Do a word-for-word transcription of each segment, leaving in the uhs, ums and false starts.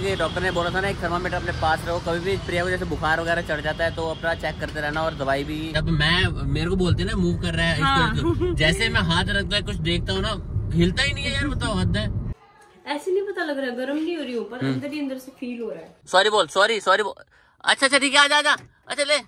क्योंकि डॉक्टर ने बोला था ना एक थर्मामीटर अपने पास रहो, कभी भी प्रिया को जैसे बुखार वगैरह चढ़ जाता है तो अपना चेक करते रहना, और दवाई भी। जब मैं मेरे को बोलते ना मूव कर रहा है, हाँ। जैसे मैं हाथ रखता है कुछ देखता हूँ ना, हिलता ही नहीं है यार, बताओ हद है। ऐसे नहीं पता लग रहा है, गर्म नहीं हो रही ऊपर, अंदर ही अंदर से फील हो रहा है। सॉरी बोल, सॉरी सॉरी बोल। अच्छा अच्छा ठीक है, आजा आजा, अच्छा ले।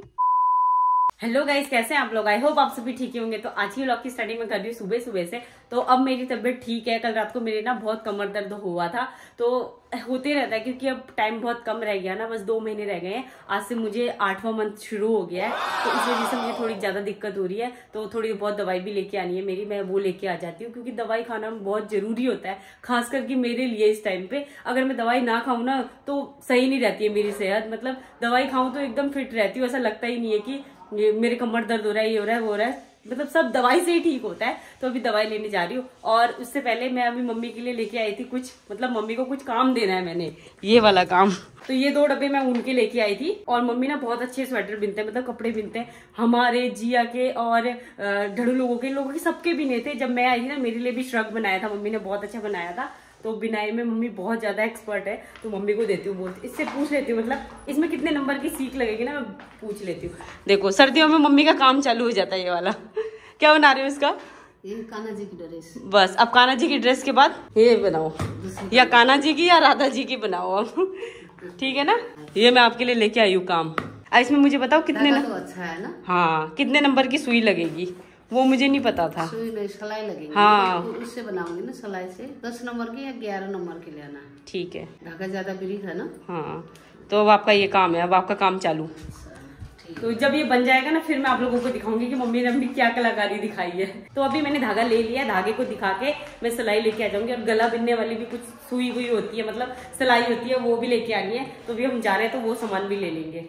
हेलो गाइस, कैसे हैं आप लोग? आई होप आप सभी ठीक ही होंगे। तो आज ही व्लॉग की स्टार्टिंग में कर रही हूँ सुबह सुबह से। तो अब मेरी तबीयत ठीक है। कल रात को मेरे ना बहुत कमर दर्द हुआ था, तो होते रहता है क्योंकि अब टाइम बहुत कम रह गया ना, बस दो महीने रह गए हैं। आज से मुझे आठवां मंथ शुरू हो गया है, तो इस वजह से मुझे थोड़ी ज्यादा दिक्कत हो रही है। तो थोड़ी बहुत दवाई भी लेके आनी है मेरी, मैं वो लेके आ जाती हूँ क्योंकि दवाई खाना बहुत जरूरी होता है, खास करके मेरे लिए इस टाइम पे। अगर मैं दवाई ना खाऊं ना तो सही नहीं रहती है मेरी सेहत, मतलब दवाई खाऊं तो एकदम फिट रहती हूँ। ऐसा लगता ही नहीं है कि ये मेरे कमर दर्द हो रहा है, ये हो रहा है, वो हो रहा है, मतलब सब दवाई से ही ठीक होता है। तो अभी दवाई लेने जा रही हूँ। और उससे पहले मैं अभी मम्मी के लिए लेके आई थी कुछ, मतलब मम्मी को कुछ काम देना है मैंने, ये वाला काम। तो ये दो डब्बे मैं उनके लेके आई थी। और मम्मी ना बहुत अच्छे स्वेटर बिनते हैं, मतलब कपड़े बिनते हैं, हमारे जिया के और ढड़ू लोगों के, लोगों के सबके बिने थे। जब मैं आई थी ना, मेरे लिए भी श्रग बनाया था मम्मी ने, बहुत अच्छा बनाया था। तो बिनाई में मम्मी बहुत ज्यादा एक्सपर्ट है, तो मम्मी को देती हूँ, बोलती, इससे पूछ लेती हूँ मतलब इसमें कितने नंबर की सीख लगेगी ना, मैं पूछ लेती हूँ। देखो सर्दियों में मम्मी का काम चालू हो जाता है ये वाला। क्या बना रहे हो इसका? ये कान्हा जी की ड्रेस। बस अब कान्हा जी की ड्रेस के बाद ये बनाओ, या कान्हा जी की या राधा जी की बनाओ अब। ठीक है ना, ये मैं आपके लिए लेके आई हूँ काम। इसमें मुझे बताओ कितने न... तो अच्छा है ना, हाँ कितने नंबर की सुई लगेगी वो मुझे नहीं पता था। सुई में सिलाई लगेगी, हाँ तो उससे बनाऊंगी ना सिलाई से। दस नंबर की या ग्यारह नंबर की लेना। ठीक है, धागा ज्यादा ब्रीक है ना। हाँ तो अब आपका ये काम है, अब आपका काम चालू। तो जब ये बन जाएगा ना, फिर मैं आप लोगों को दिखाऊंगी कि मम्मी ने अपनी क्या कलाकारी दिखाई है। तो अभी मैंने धागा ले लिया, धागे को दिखा के मैं सिलाई लेके आ जाऊंगी। और गला बिनने वाली भी कुछ सुई हुई होती है, मतलब सिलाई होती है, वो भी लेके आनी है। तो अभी हम जा रहे हैं तो वो सामान भी ले लेंगे।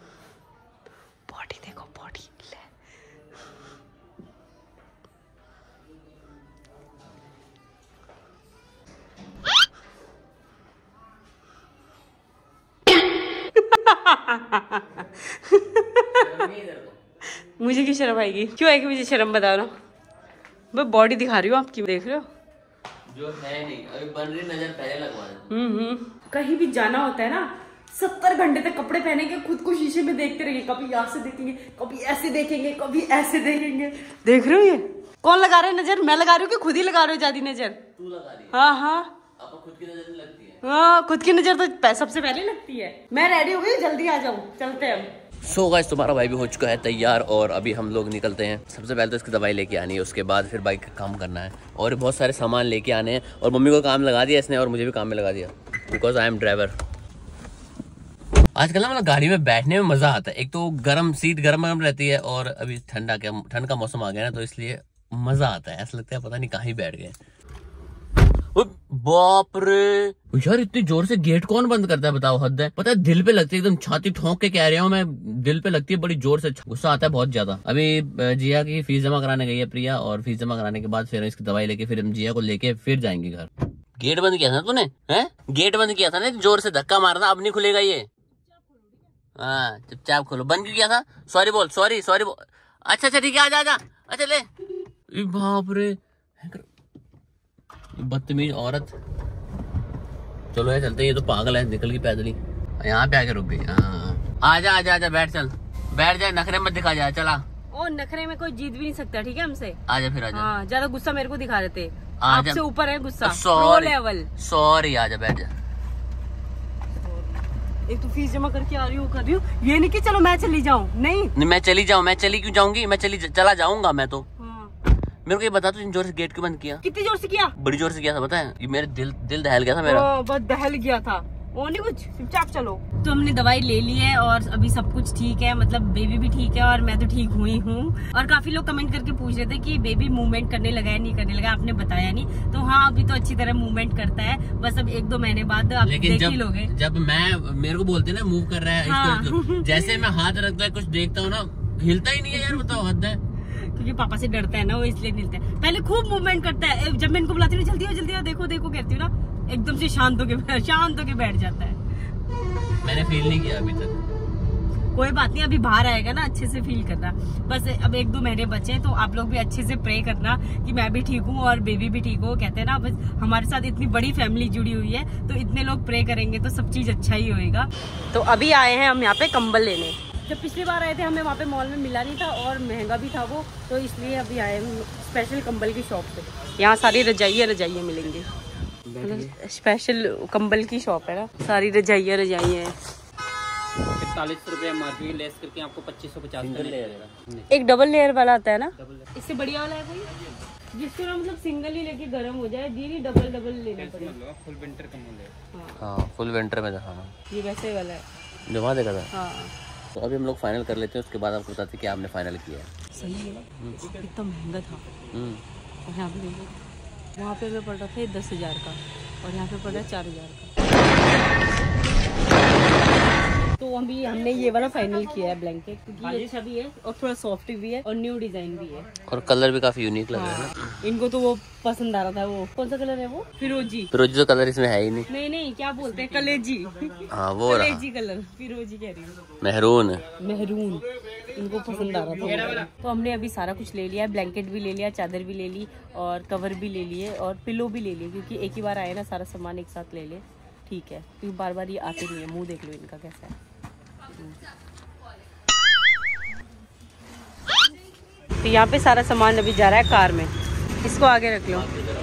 बॉडी देखो, बॉडी मुझे क्यों शर्म आएगी? क्यों आएगी मुझे शर्म, बता रहा हूँ मैं बॉडी दिखा रही हूँ आपकी, देख रहे हो जो है नहीं अभी बन रही, नजर पहले लगवा दे। हम्म हम्म कहीं भी जाना होता है ना, सत्तर घंटे तक कपड़े पहनेंगे, खुद को शीशे में देखते रहिए। कभी यहाँ से देखेंगे, कभी ऐसे देखेंगे, कभी ऐसे देखेंगे। देख रहे हो ये कौन लगा रहा है नजर? मैं लगा रही हूँ कि खुद ही लगा रहे हो ज्यादा नजर? तू लगा रही है। हाँ हाँ, आपको खुद की नजर नहीं लगती है? हाँ खुद की नजर तो सबसे पहले लगती है। मैं रेडी हो गई, जल्दी आ जाऊँ, चलते हैं हम। सो गाइस, तुम्हारा भाई भी हो चुका है तैयार और अभी हम लोग निकलते हैं। सबसे पहले तो इसकी दवाई लेके आनी है, उसके बाद फिर बाइक का काम करना है और बहुत सारे सामान लेके आने हैं। और मम्मी को काम लगा दिया इसने और मुझे भी काम में लगा दिया, बिकॉज आई एम ड्राइवर। आजकल ना मतलब गाड़ी में बैठने में मजा आता है। एक तो गर्म सीट गर्म गर्म रहती है, और अभी ठंडा क्या ठंड का मौसम आ गया ना, तो इसलिए मजा आता है। ऐसा लगता है पता नहीं कहाँ ही बैठ गए। बाप रे यार, इतनी जोर से गेट कौन बंद करता है बताओ, हद है। पता है दिल पे लगती है, एकदम छाती ठोंक के कह रहा हूँ मैं, दिल पे लगती है बड़ी जोर से, गुस्सा आता है बहुत ज्यादा। अभी जिया की फीस जमा कराने गई है प्रिया, और फीस जमा कराने के बाद फिर इसकी दवाई लेके फिर हम जिया को लेके फिर जाएंगे घर। गेट बंद किया था तूने? हैं गेट बंद किया था ना, जोर से धक्का मारा था, अब नहीं खुलेगा ये। हाँ चुपचाप खोलो। बंद क्यों किया था? सॉरी बोल, सॉरी सॉरी बोल। अच्छा अच्छा ठीक है, आजा आजा, अच्छा ले। बाप रे बदतमीज औरत। चलो यार चलते, ये तो पागल है, निकल गई पैदल ही, यहाँ पे आके रुक गई। आजा आजा आजा, बैठ, चल बैठ जाए, नखरे मत दिखा जाए, चला। ओ नखरे में कोई जीत भी नहीं सकता, ठीक है हमसे। आजा फिर आजा। हाँ ज्यादा गुस्सा मेरे को दिखा देते, आपसे ऊपर है गुस्सा, सॉरी लेवल। सॉरी, आजा बैठ जा। एक तो फीस जमा करके आ रही हूँ, कर रही हूँ, ये नहीं कि चलो मैं चली जाऊँ। नहीं नहीं मैं चली जाऊँ, मैं चली क्यों जाऊंगी, मैं चली चला जाऊंगा मैं तो। मेरे को ये बता, तू जोर से गेट क्यों बंद किया? कितनी जोर से किया? बड़ी जोर से किया था, पता है? ये मेरे दिल दिल दहल गया था मेरा। ओ, बस दहल गया था, वो नहीं कुछ, चुपचाप चलो। तो हमने दवाई ले ली है और अभी सब कुछ ठीक है, मतलब बेबी भी ठीक है और मैं तो ठीक हुई हूँ। और काफी लोग कमेंट करके पूछ रहे थे कि बेबी मूवमेंट करने लगा है, नहीं करने लगा, आपने बताया नहीं। तो हाँ अभी तो अच्छी तरह मूवमेंट करता है, बस अब एक दो महीने बाद आप देख ही लोगे। जब मैं मेरे को बोलते ना मूव कर रहा है, हाँ। जैसे मैं हाथ रखता है कुछ देखता हूँ ना, हिलता ही नहीं है यार, बताओ हद है। क्योंकि पापा से डरता है ना वो, इसलिए मिलता है। पहले खूब मूवमेंट करता है, जब मैं इनको बुलाती हूँ जल्दी हो जल्दी हो, देखो देखो कहती हूँ ना, एकदम से शांत होके शांत होके बैठ जाता है। मैंने फील नहीं किया अभी तक। कोई बात नहीं, अभी बाहर आएगा ना अच्छे से फील करना। बस अब एक दो महीने बचे हैं, तो आप लोग भी अच्छे से प्रे करना कि मैं भी ठीक हूँ और बेबी भी ठीक हो। कहते हैं ना, बस हमारे साथ इतनी बड़ी फैमिली जुड़ी हुई है, तो इतने लोग प्रे करेंगे तो सब चीज अच्छा ही होएगा। तो अभी आए हैं हम यहाँ पे कंबल लेने। जब पिछली बार आए थे हमें वहाँ पे मॉल में मिला नहीं था और महंगा भी था वो, तो इसलिए अभी आए हम स्पेशल कंबल की शॉप पे। यहाँ सारी रजाइयाँ रजाइयाँ मिलेंगी, मतलब स्पेशल कंबल की शॉप है ना, सारी रजाइयाँ रजाइयाँ हैं। इकतालीस रुपये एमआरपी लेस करके आपको पच्चीस सौ पचास का लेगा। एक डबल लेयर वाला आता है ना, इससे बढ़िया वाला है कोई जिसको ना मतलब सिंगल ही लेके गर्म हो जाए, ये नहीं डबल डबल लेना पड़ेगा। फुल विंटर कंबल है। हाँ फुल विंटर में दिखाना, ये वैसे वाला है दिखा देगा था। हाँ तो अभी हम लोग फाइनल कर लेते हैं, उसके बाद आपको बताते हैं कि आपने फाइनल किया है। सही है, कितना महंगा था। और यहाँ पे देखिए, वहाँ पे हमें पड़ रहा था दस हजार का और यहाँ पे पड़ रहा है चार हजार का। तो अभी हमने ये वाला फाइनल किया है ब्लैंकेट, क्योंकि ये अच्छा भी है और थोड़ा सॉफ्ट भी है और न्यू डिजाइन भी है और कलर भी काफी यूनिक लग रहा है ना। इनको तो वो पसंद आ रहा था। वो कौन सा कलर है? वो फिरोजी। फिरोजी तो कलर इसमें है ही नहीं। नहीं नहीं, क्या बोलते हैं, कलेजी। हाँ वो रहा, कलेजी कलर, फिरोजी कह रही हूँ, मेहरून मेहरून। इनको पसंद आ रहा था। तो हमने अभी सारा कुछ ले लिया, ब्लैंकेट भी ले लिया, चादर भी ले ली और कवर भी ले लिए और पिलो भी ले लिए, क्योंकि एक ही बार आए ना, सारा सामान एक साथ ले ले, ठीक है, क्योंकि बार बार ये आते नहीं है। मुंह देख लो इनका कैसा है। तो यहाँ पे सारा सामान अभी जा रहा है कार में, इसको आगे रख लो।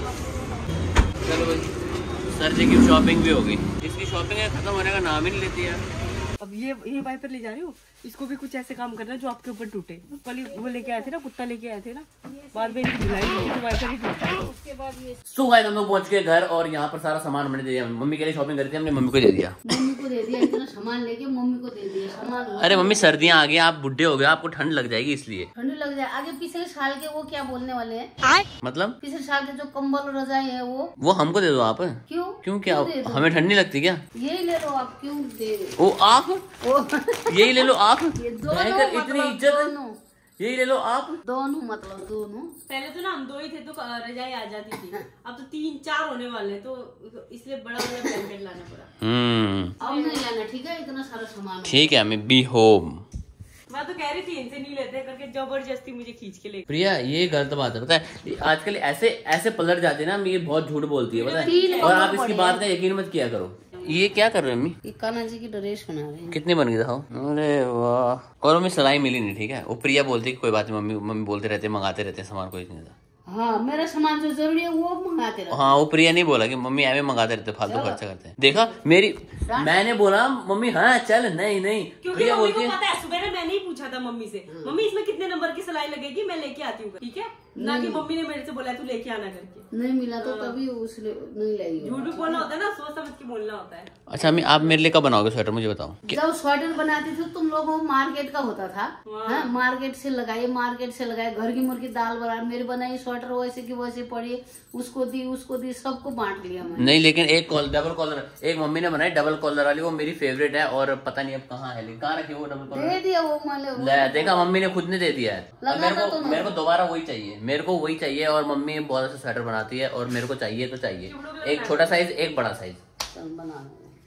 चलो भाई, सर जी की शॉपिंग भी हो गई। इसकी शॉपिंग खत्म होने का नाम ही नहीं लेती यार। अब ये ये वाइपर ले जा रही हो, इसको भी कुछ ऐसे काम करना जो आपके ऊपर टूटे। कल वो लेके आए थे ना, कुत्ता लेके आए थे ना, बार बार इनकी धुलाई होती तो वाइपर ही टूटता है। उसके बाद ये सो गाइस हम लोग पहुंच गए घर और यहाँ पर सारा सामान हमने दे दिया। मम्मी के लिए शॉपिंग करी थी हमने, मम्मी को दे दिया। मम्मी को दे दिया, इतना सामान लेके मम्मी को दे दिया सामान। अरे मम्मी सर्दियाँ आ गई, आप बुढ़े हो गए, आपको ठंड लग जाएगी इसलिए। ठंडी लग जाए। आगे पिछले साल के वो क्या बोलने वाले हैं, मतलब पिछले साल के जो कंबल रजाई है वो वो हमको दे दो आप। क्यों क्यों क्या दे दो? हमें ठंड नहीं लगती क्या? यही ले लो आप, क्यों दे रहे ओ आप हो? यही ले लो आप, ये दोनों भयंकर इतनी मतलब इज्जत, दोनों यही ले लो आप। दोनों मतलब दोनों। पहले तो ना हम दो ही थे तो रजाई आ जाती थी, अब तो तीन चार होने वाले, तो इसलिए बड़ा बड़ा ब्लैंकेट लाना पड़ा। हम्म अब नहीं लाना, ठीक है, इतना सारा सामान। ठीक है, मैं बी होम। मैं तो कह रही थी इनसे नहीं लेते करके, जबरदस्ती मुझे खींच के ले। प्रिया ये गलत बात है, पता है आजकल ऐसे ऐसे पलट जाते हैं ना, ये बहुत झूठ बोलती है, पता है। और आप इसकी बात का यकीन मत किया करो। ये क्या कर रहे हो मम्मी? ये कान्हा जी की ड्रेस बना रहे हैं। कितनी बन गई दिखाओ। अरे वाह। और मम्मी सिलाई मिली नहीं, ठीक है। वो प्रिया बोलती है कि कोई बात नहीं, मम्मी मम्मी बोलते रहते हैं, मंगाते रहते हैं सामान, कोई नहीं था। हाँ, मेरा सामान जो जरूरी है वो मंगाते रहो। हाँ वो प्रिया नहीं बोला कि मम्मी ऐਵੇਂ मंगाते रहते, फालतू खर्चा करते हैं। देखा मेरी, मैंने बोला मम्मी हाँ चल, नहीं नहीं, क्योंकि प्रिया मम्मी बोलती को है। पता है, सुबह में मैंने ही पूछा था मम्मी से, मम्मी इसमें कितने नंबर की सिलाई लगेगी, मैं लेके आती हूँ, ठीक है। ना कि मम्मी ने मेरे से बोला तू लेके आना करके। नहीं मिला तो तभी उसने नहीं लाई। झूठ भी बोलना होता है ना, सोच समझ के बोलना होता है। अच्छा मम्मी आप मेरे लिए कब बनाओगे स्वेटर, मुझे बताओ। जब स्वेटर बनाती थी तुम लोगों को मार्केट का होता था, हाँ, मार्केट से लगाए, मार्केट से लगाए, घर की मुर्गी दाल बना, मेरी बनाई स्वेटर वैसे की वैसे पड़ी, उसको दी उसको दी, सबको बांट लिया मैंने। नहीं लेकिन एक कॉल डबल कॉलर एक मम्मी ने बनाई डबल कॉलर वाली, वो मेरी फेवरेट है और पता नहीं अब कहाँ है, लेकिन कहाँ रखी वो डबल कॉलर। दे दिया वो मैंने। ले देखा मम्मी ने खुद ने दे दिया है। अब मेरे को तो मेरे को दोबारा वही चाहिए, मेरे को वही चाहिए। और मम्मी बहुत अच्छा स्वेटर बनाती है और मेरे को चाहिए तो चाहिए, एक छोटा साइज एक बड़ा साइज। बना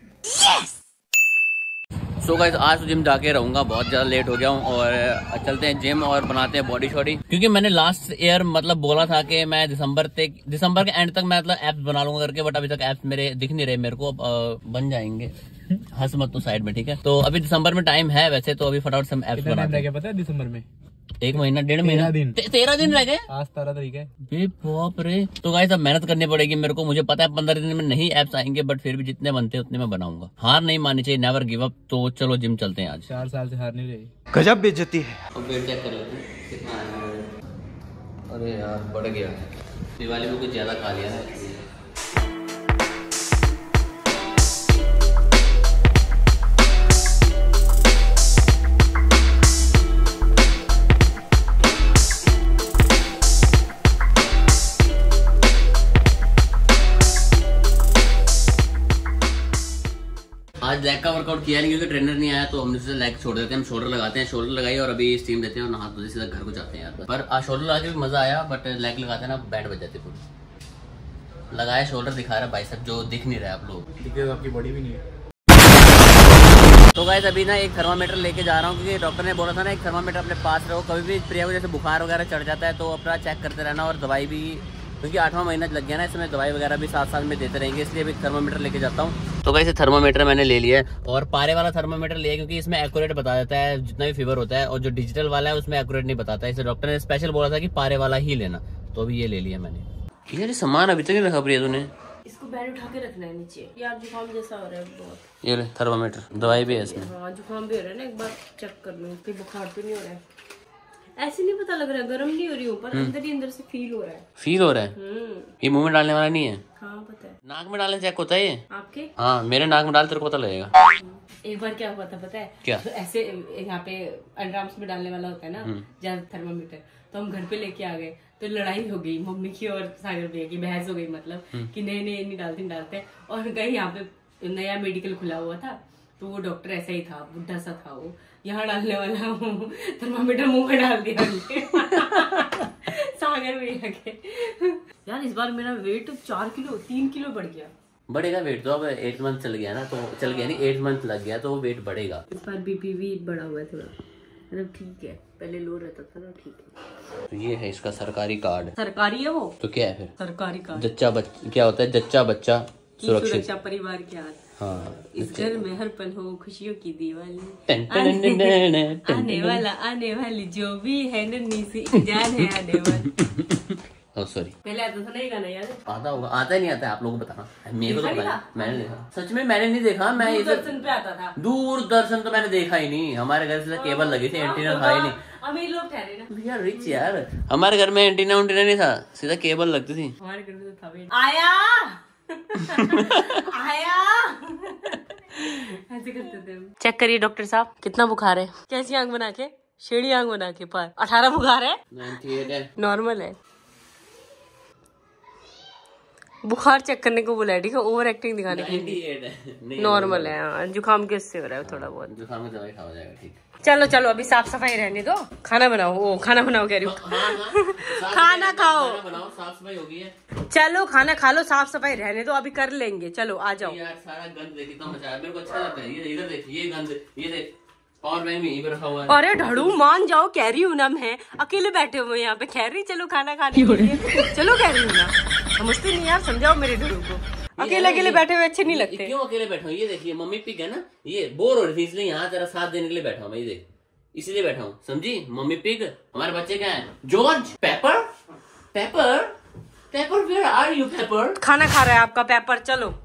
सो गाइस आज तो जिम जाके रहूंगा, बहुत ज्यादा लेट हो गया हूँ और चलते हैं जिम और बनाते हैं बॉडी शॉडी। क्योंकि मैंने लास्ट ईयर मतलब बोला था कि मैं दिसंबर तक दिसंबर के एंड तक मैं मतलब एप्स बना लूंगा करके, बट अभी तक एप्स मेरे दिख नहीं रहे मेरे को। अब बन जाएंगे, हंस मत तो साइड में, ठीक है। तो अभी दिसंबर में टाइम है वैसे, तो अभी फटाफट से एप्स बनाते हैं। पता है दिसंबर में एक महीना डेढ़ महीना दिन ते, तेरह दिन रह गए, आज तेरह तारीख है। बे बाप रे। तो गाइस अब मेहनत करनी पड़ेगी मेरे को, मुझे पता है पंद्रह दिन में नहीं एप्स आएंगे, बट फिर भी जितने बनते हैं उतने मैं बनाऊंगा। हार नहीं माननी चाहिए, नेवर गिव अप। तो चलो जिम चलते हैं आज। चार साल से हार नहीं रही। गजब बेइज्जती है। अब वेट चेक कर लेते हैं कितना आया। अरे यार बढ़ गया, दिवाली में कुछ ज्यादा खा लिया है। आज लेग का वर्कआउट किया नहीं क्योंकि ट्रेनर नहीं आया, तो हमने सोचा लेग छोड़ देते हैं, हम शोल्डर लगाते हैं। शोल्डर लगाई और अभी स्टीम देते हैं और नहा धो सीधा घर को जाते हैं यार। पर आज शोल्डर लगा के भी मजा आया, बट लेग लगाते हैं ना बैंड बज जाते पूरी। लगाया शोल्डर, दिखा रहा बाइसेप जो दिख नहीं रहा है आप लोग, आपकी बॉडी भी नहीं है। तो गाइस अभी ना एक थर्मामीटर लेके जा रहा हूँ, क्योंकि डॉक्टर ने बोला था ना एक थर्मामीटर अपने पास रहो, कभी भी प्रिया को जैसे बुखार वगैरह चढ़ जाता है तो अपना चेक करते रहना, और दवाई भी, क्योंकि आठवां महीना लग गया ना इसमें, दवाई वगैरह भी साथ साथ में देते रहेंगे, इसलिए अभी थर्मामीटर लेके जाता हूँ। तो गाइस थर्मामीटर मैंने ले लिया है, और पारे वाला थर्मामीटर लिया क्योंकि इसमें एक्यूरेट बता देता है जितना भी फीवर होता है, और जो डिजिटल वाला है उसमें एक्यूरेट नहीं बताता है, इसे डॉक्टर ने स्पेशल बोला था कि पारे वाला ही लेना, तो अभी ये ले लिया मैंने। यार सामान अभी तक नहीं रखा प्रिया तूने? इसको बैठ उठा के रखना है नीचे, यार जुकाम जैसा हो रहा है बहुत। ये ले थर्मामीटर, दवाई भी है इसमें। हाँ जुकाम भी हो रहा है ना, एक बार चेक कर लो कि बुखार तो नहीं हो रहा है। ऐसे नहीं पता लग रहा है, गर्म नहीं हो रही हूँ, पर अंदर ही अंदर से फील हो रहा है। फील हो रहा है? ये मुंह में डालने वाला नहीं है? हाँ पता है। नाक में डालने चेक होता है ये? आपके? हाँ मेरे नाक में डाल तेरे को पता लगेगा। एक बार क्या हुआ था पता है? क्या? तो ऐसे यहाँ पे अंडरआर्म्स में डालने वाला होता है ना जहाँ थर्मामीटर, तो हम घर पे लेके आ गए, तो लड़ाई हो गई मम्मी की और सागर भैया की, बहस हो गई, मतलब कि नहीं नहीं नहीं डालते नहीं डालते। और कहीं यहाँ पे नया मेडिकल खुला हुआ था, तो वो डॉक्टर ऐसा ही था, बुढ़ा सा था वो, यहाँ डालने वाला थर्मामीटर मुंह में डाल दिया सागर भैया के। यार इस बार मेरा वेट चार किलो तीन किलो बढ़ गया। बढ़ेगा वेट तो, अब एट मंथ चल गया ना, तो चल गया नहीं एट मंथ लग गया तो वेट बढ़ेगा। इस बार बीपी भी बढ़ा हुआ है थोड़ा, मतलब ठीक है, पहले लो रहता था ना, ठीक है। तो ये है इसका सरकारी कार्ड। सरकारी है वो? तो क्या है फिर? सरकारी कार्ड। जच्चा बच्चा क्या होता है? जच्चा बच्चा सुरक्षित, सुरक्षा परिवार के हाथ। हाँ इस घर में हर पल हो खुशियों की दिवाली, टन टन टन टन टन आने वाला आने वाली जो भी है नन्ही सी जान है आने वाली। ओह सॉरी, पहले आता था ना ये गाना, याद है? आता होगा, आता ही नहीं आता है, आप लोगों को बताना, मेरे को तो देखा पता नहीं है, मैंने देखा, सच में मैंने नहीं देखा, मैं ये दूरदर्शन पे आता था। दूरदर्शन तो मैंने देखा ही नहीं, हमारे घर से केबल लगी थी, एंटीना था ही नहीं। अमीर लोग ठहरे ना यार रिच यार, हमारे घर में एंटीना उंटीना नहीं था, सीधा केबल लगती थी। हमारे घर में तो था भी। आया आया ऐसे करते थे। चेक करिए डॉक्टर साहब कितना बुखार है। कैसी आंख बना के? शेड़ी आंख बना के। पर अठारह बुखार है, अट्ठानवे है, नॉर्मल है। बुखार चेक करने को बोला है, ठीक है, ओवर एक्टिंग दिखाने के लिए। नॉर्मल है, हाँ, जुकाम किससे हो रहा है थोड़ा बहुत, जुकाम की दवाई खावा जाएगा, ठीक। चलो चलो अभी साफ सफाई रहने दो, खाना बनाओ। ओ खाना बनाओ कह रही हूँ, खाना खाओ, बनाओ, साफ सफाई होगी है। चलो खाना खा लो, साफ सफाई रहने दो, अभी कर लेंगे, चलो आ जाओ। यार सारा गंद देख कितना मचा है, मेरे को अच्छा लगता है। ये इधर देख, ये गंद, ये देख, पावर बैंक भी यहीं पे रखा हुआ है। अरे ढड़ू मान जाओ, कह रही हूँ ना, मैं अकेले बैठे हुए यहाँ पे, कह रही चलो खाना खाने के लिए, चलो कह रही हूँ ना, समझते नहीं यार, समझाओ मेरे ढड़ू को, अकेले अकेले बैठे हुए अच्छे नहीं लगते। क्यों अकेले बैठा हूँ? ये देखिए मम्मी पिग है ना, ये बोर हो रही थी इसलिए यहाँ तेरा साथ देने के लिए बैठा हूँ मैं, ये देख इसलिए बैठा हूँ, समझी? Mummy Pig. हमारे बच्चे क्या है? George, Peppa, Peppa, Peppa, where are you Peppa? खाना खा रहा है आपका पेपर, चलो